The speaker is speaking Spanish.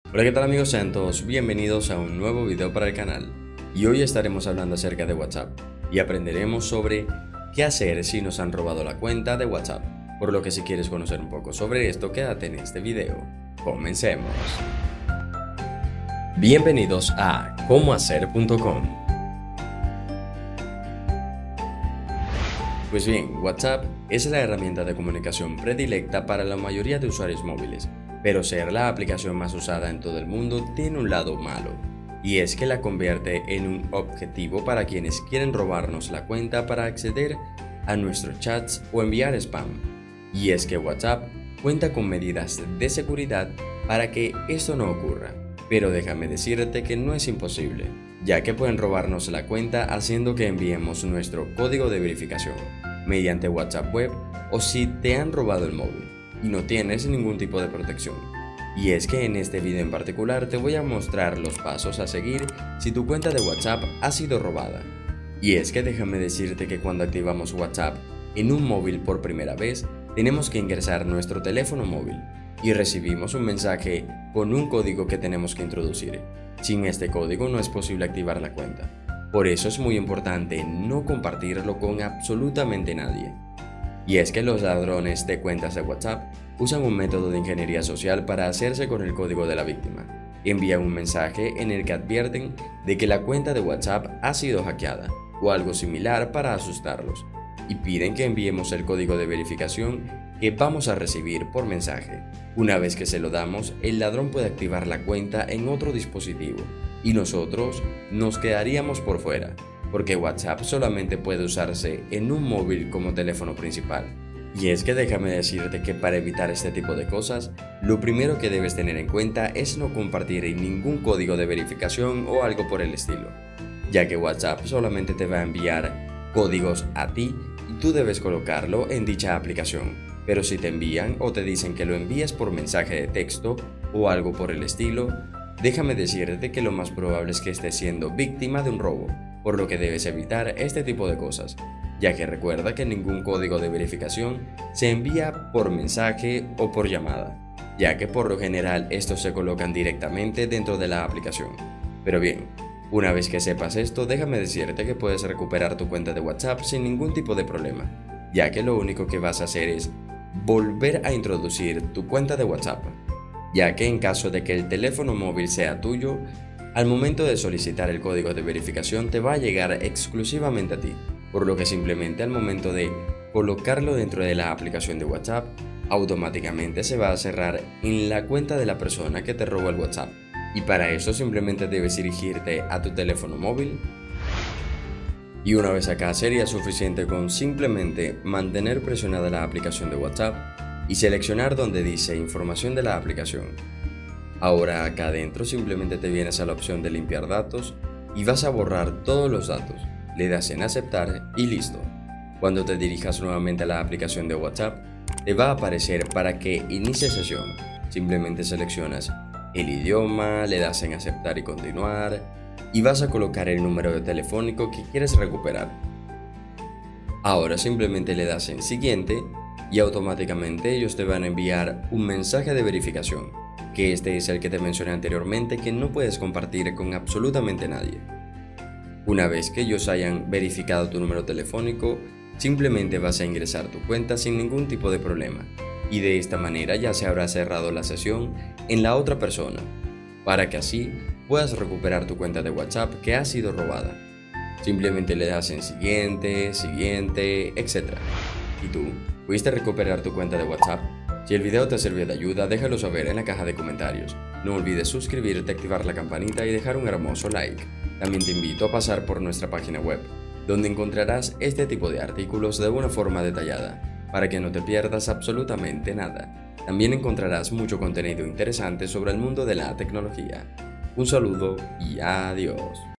Hola, ¿qué tal amigos? Sean todos bienvenidos a un nuevo video para el canal. Y hoy estaremos hablando acerca de WhatsApp y aprenderemos sobre qué hacer si nos han robado la cuenta de WhatsApp. Por lo que si quieres conocer un poco sobre esto, quédate en este video. Comencemos. Bienvenidos a comohacer.com. Pues bien, WhatsApp es la herramienta de comunicación predilecta para la mayoría de usuarios móviles, pero ser la aplicación más usada en todo el mundo tiene un lado malo, y es que la convierte en un objetivo para quienes quieren robarnos la cuenta para acceder a nuestros chats o enviar spam. Y es que WhatsApp cuenta con medidas de seguridad para que esto no ocurra, pero déjame decirte que no es imposible, ya que pueden robarnos la cuenta haciendo que enviemos nuestro código de verificación mediante WhatsApp web o si te han robado el móvil y no tienes ningún tipo de protección. Y es que en este video en particular te voy a mostrar los pasos a seguir si tu cuenta de WhatsApp ha sido robada. Y es que déjame decirte que cuando activamos WhatsApp en un móvil por primera vez, tenemos que ingresar nuestro teléfono móvil y recibimos un mensaje con un código que tenemos que introducir. Sin este código no es posible activar la cuenta. Por eso es muy importante no compartirlo con absolutamente nadie. Y es que los ladrones de cuentas de WhatsApp usan un método de ingeniería social para hacerse con el código de la víctima. Envían un mensaje en el que advierten de que la cuenta de WhatsApp ha sido hackeada o algo similar para asustarlos, y piden que enviemos el código de verificación que vamos a recibir por mensaje. Una vez que se lo damos, el ladrón puede activar la cuenta en otro dispositivo y nosotros nos quedaríamos por fuera, porque WhatsApp solamente puede usarse en un móvil como teléfono principal. Y es que déjame decirte que para evitar este tipo de cosas, lo primero que debes tener en cuenta es no compartir ningún código de verificación o algo por el estilo, ya que WhatsApp solamente te va a enviar códigos a ti y tú debes colocarlo en dicha aplicación. Pero si te envían o te dicen que lo envíes por mensaje de texto o algo por el estilo, déjame decirte que lo más probable es que estés siendo víctima de un robo, por lo que debes evitar este tipo de cosas, ya que recuerda que ningún código de verificación se envía por mensaje o por llamada, ya que por lo general estos se colocan directamente dentro de la aplicación. Pero bien, una vez que sepas esto, déjame decirte que puedes recuperar tu cuenta de WhatsApp sin ningún tipo de problema, ya que lo único que vas a hacer es volver a introducir tu cuenta de WhatsApp, ya que en caso de que el teléfono móvil sea tuyo, al momento de solicitar el código de verificación te va a llegar exclusivamente a ti, por lo que simplemente al momento de colocarlo dentro de la aplicación de WhatsApp, automáticamente se va a cerrar en la cuenta de la persona que te robó el WhatsApp. Y para eso simplemente debes dirigirte a tu teléfono móvil. Y una vez acá sería suficiente con simplemente mantener presionada la aplicación de WhatsApp y seleccionar donde dice información de la aplicación. Ahora acá adentro simplemente te vienes a la opción de limpiar datos y vas a borrar todos los datos, le das en aceptar y listo. Cuando te dirijas nuevamente a la aplicación de WhatsApp, te va a aparecer para que inicie sesión. Simplemente seleccionas el idioma, le das en aceptar y continuar, y vas a colocar el número de telefónico que quieres recuperar. Ahora simplemente le das en siguiente y automáticamente ellos te van a enviar un mensaje de verificación, que este es el que te mencioné anteriormente, que no puedes compartir con absolutamente nadie. Una vez que ellos hayan verificado tu número telefónico, simplemente vas a ingresar tu cuenta sin ningún tipo de problema, y de esta manera ya se habrá cerrado la sesión en la otra persona, para que así puedas recuperar tu cuenta de WhatsApp que ha sido robada. Simplemente le das en siguiente, siguiente, etc. ¿Y tú? ¿Pudiste recuperar tu cuenta de WhatsApp? Si el video te sirvió de ayuda, déjalo saber en la caja de comentarios. No olvides suscribirte, activar la campanita y dejar un hermoso like. También te invito a pasar por nuestra página web, donde encontrarás este tipo de artículos de una forma detallada, para que no te pierdas absolutamente nada. También encontrarás mucho contenido interesante sobre el mundo de la tecnología. Un saludo y adiós.